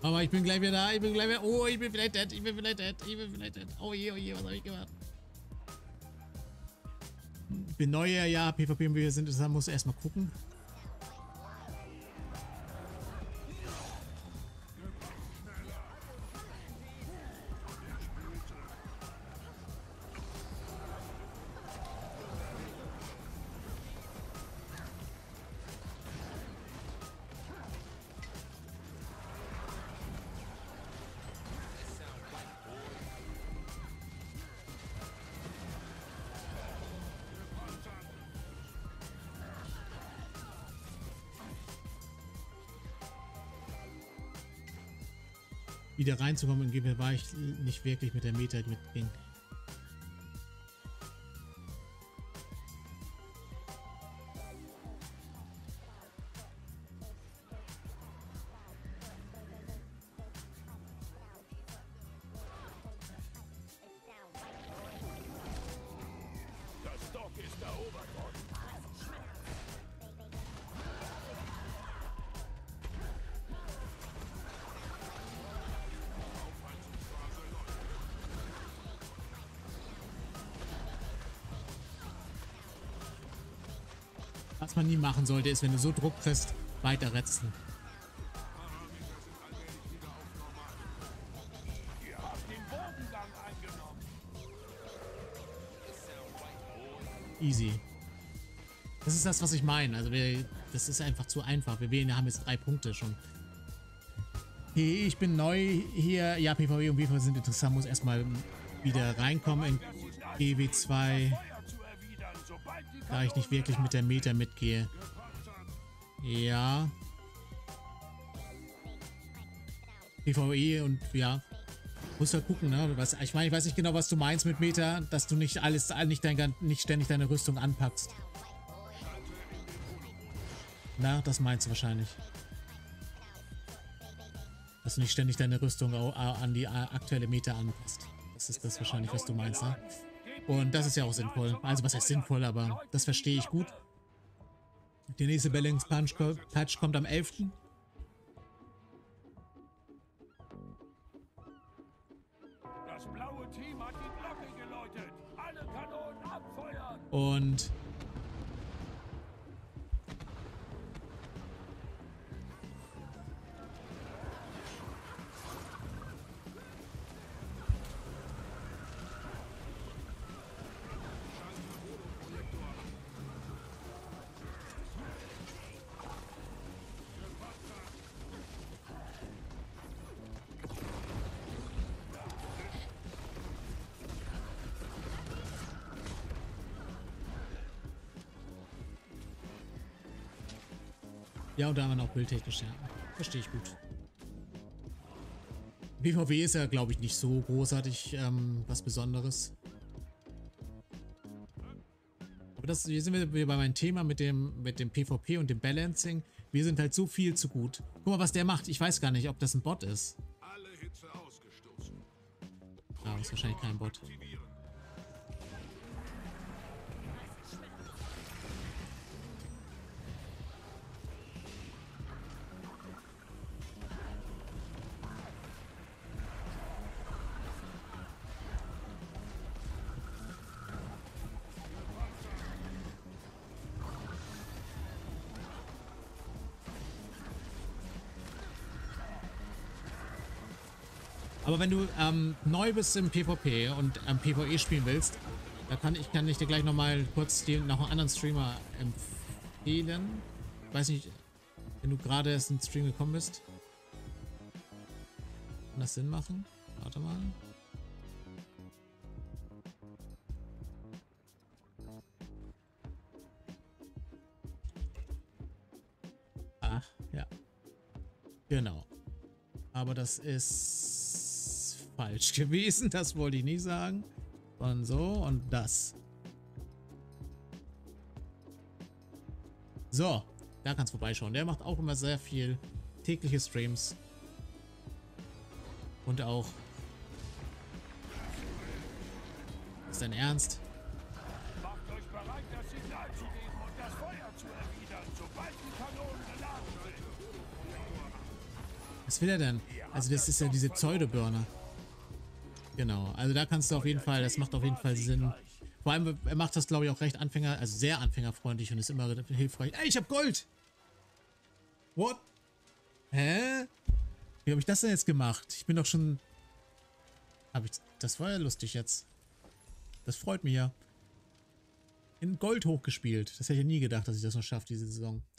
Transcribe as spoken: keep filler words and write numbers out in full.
Aber ich bin gleich wieder da, ich bin gleich wieder... Oh, ich bin vielleicht dead, ich bin vielleicht dead, ich bin vielleicht dead. Oh je, oh je, was habe ich gemacht? Ich bin neuer, ja, PvP und wir sind interessant, muss erstmal gucken. Wieder reinzukommen in G P war ich nicht wirklich mit der Meta mitging. Das Stock ist erobert worden. Was man nie machen sollte, ist, wenn du so Druck kriegst, weiter retzen. Ihr habt den Bogengang eingenommen. Easy. Das ist das, was ich meine. Also wir, das ist einfach zu einfach. Wir haben jetzt drei Punkte schon. Hey, ich bin neu hier. Ja, PvE und PvP sind interessant. Muss erstmal wieder reinkommen in G W zwei. Da ich nicht wirklich mit der Meta mitgehe. Ja. PvE und ja. Muss ja gucken, ne? Was, ich meine, ich weiß nicht genau, was du meinst mit Meta, dass du nicht alles, nicht, dein, nicht ständig deine Rüstung anpackst. Na, das meinst du wahrscheinlich. Dass du nicht ständig deine Rüstung an die aktuelle Meta anpasst. Das ist das wahrscheinlich, was du meinst, ne? Und das ist ja auch sinnvoll. Also was heißt sinnvoll, aber das verstehe ich gut. Der nächste Balance Punch Patch kommt am elften Das blaue Team hat die Glocke geläutet. Alle Kanonen abfeuern. Und ja, und da haben wir noch bildtechnisch, ja. Verstehe ich gut. PvP ist ja, glaube ich, nicht so großartig ähm, was Besonderes. Aber das, hier sind wir wieder bei meinem Thema mit dem, mit dem PvP und dem Balancing. Wir sind halt so viel zu gut. Guck mal, was der macht. Ich weiß gar nicht, ob das ein Bot ist. Alle Hitze ausgestoßen. Ah, das ist wahrscheinlich kein Bot. Aber wenn du ähm, neu bist im PvP und ähm, PvE spielen willst, da kann ich, kann ich dir gleich nochmal kurz die, noch einen anderen Streamer empfehlen. Ich weiß nicht, wenn du gerade erst in den Stream gekommen bist. Kann das Sinn machen? Warte mal. Ach, ja. Genau. Aber das ist falsch gewesen, das wollte ich nicht sagen. Und so und das. So, da kannst du vorbeischauen. Der macht auch immer sehr viel tägliche Streams. Und auch... Ist dein Ernst? Macht euch bereit, das Signal zu geben und das Feuer zu erwidern, sobald die Kanonen geladen sind. Was will er denn? Also das ist ja diese Pseudo-Burner. Genau, also da kannst du auf jeden Fall, das macht auf jeden Fall Sinn. Vor allem, er macht das, glaube ich, auch recht Anfänger, also sehr anfängerfreundlich und ist immer hilfreich. Ey, ich hab Gold! What? Hä? Wie habe ich das denn jetzt gemacht? Ich bin doch schon... Hab ich... Das war ja lustig jetzt. Das freut mich ja. In Gold hochgespielt. Das hätte ich ja nie gedacht, dass ich das noch schaffe, diese Saison.